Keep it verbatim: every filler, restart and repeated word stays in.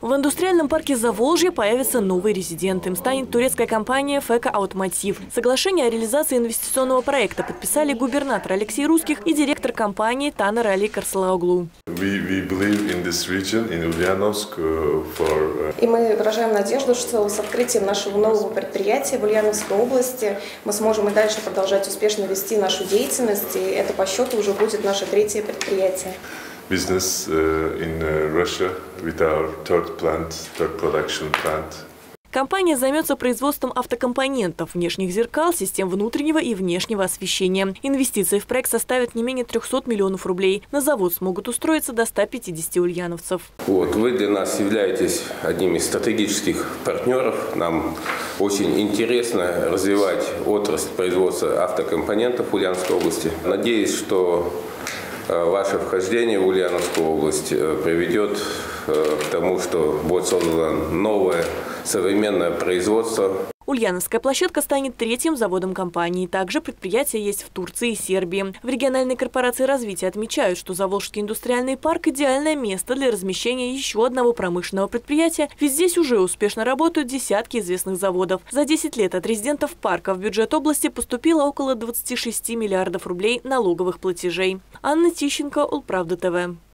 В индустриальном парке Заволжья появится новый резидент. Им станет турецкая компания «Фека Automotive». Соглашение о реализации инвестиционного проекта подписали губернатор Алексей Русских и директор компании Танер Али Карслауглу. И мы выражаем надежду, что с открытием нашего нового предприятия в Ульяновской области мы сможем и дальше продолжать успешно вести нашу деятельность. И это по счету уже будет наше третье предприятие. Business uh, in uh, Russia with our third plant, third production plant. Компания займется производством автокомпонентов, внешних зеркал, систем внутреннего и внешнего освещения. Инвестиции в проект составят не менее трёхсот миллионов рублей. На завод смогут устроиться до ста пятидесяти ульяновцев. Вот, вы для нас являетесь одним из стратегических партнеров. Нам очень интересно развивать отрасль производства автокомпонентов в Ульяновской области. Надеюсь, что ваше вхождение в Ульяновскую область приведет к тому, что будет создано новое современное производство. Ульяновская площадка станет третьим заводом компании. Также предприятия есть в Турции и Сербии. В региональной корпорации развития отмечают, что Заволжский индустриальный парк – идеальное место для размещения еще одного промышленного предприятия, ведь здесь уже успешно работают десятки известных заводов. За десять лет от резидентов парка в бюджет области поступило около двадцати шести миллиардов рублей налоговых платежей. Анна Тищенко, Улправда ТВ.